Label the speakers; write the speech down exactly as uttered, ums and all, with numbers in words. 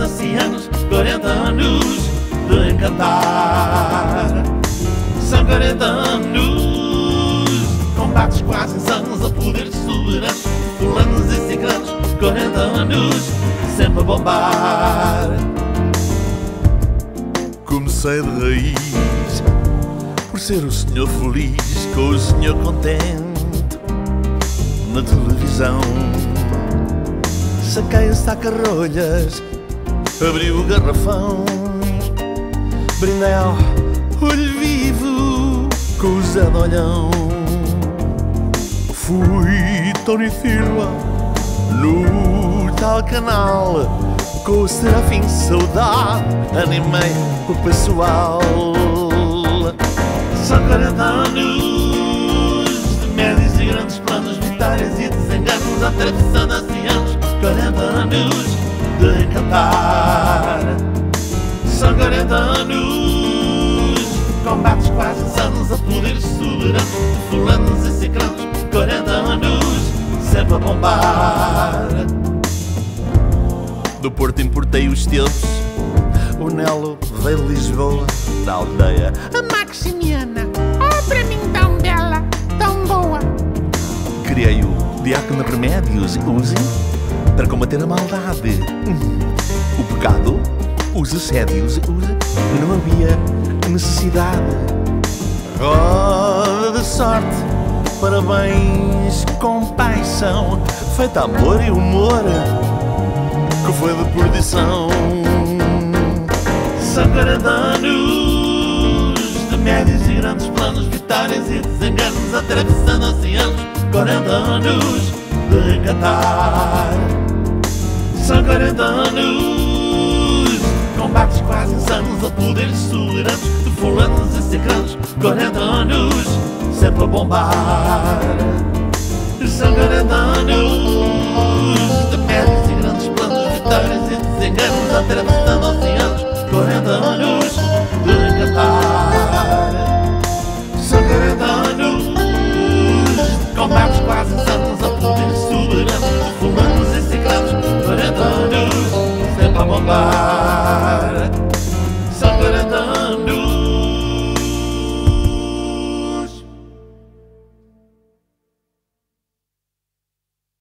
Speaker 1: atravessando-se anos, quarenta anos de encantar. São quarenta anos, combates quase insanos a poderes soberanos, fulanos e ciganos, quarenta anos, sempre a bombar. Comecei de raiz, por ser o senhor feliz, com o senhor contente, na televisão. Saquei o saca-rolhas, abri o garrafão, brindei ao olho vivo com o Zé de Olhão. Fui Tony Silva no tal canal, com o Serafim Saudade animei o pessoal. São quarenta anos de médios e grandes planos, vitórias e desenganos, atravessando oceanos, quarenta anos de encantar. São quarenta anos, combates quase insanos a poderes soberanos, de fulanos e ciclanos, quarenta anos, sempre a bombar. Do Porto importei os tempos, o Nelo veio de Lisboa, da aldeia
Speaker 2: a Maximiana, oh, para mim tão bela, tão boa.
Speaker 1: Criei o Diácono Remédios, use para combater a maldade, o pecado, os assédios, use, não havia necessidade. Roda de sorte, parabéns com paixão, feita amor e humor, que foi de perdição. São quarenta anos de médios e grandes planos, vitórias e desenganos, atravessando oceanos, quarenta anos de encantar. São quarenta anos, combates quase insanos a poderes soberanos, de fulanos e ciclanos, quarenta anos, sempre a bombar. São quarenta anos de médios e grandes planos, vitórias e desenganos, atravessando oceanos,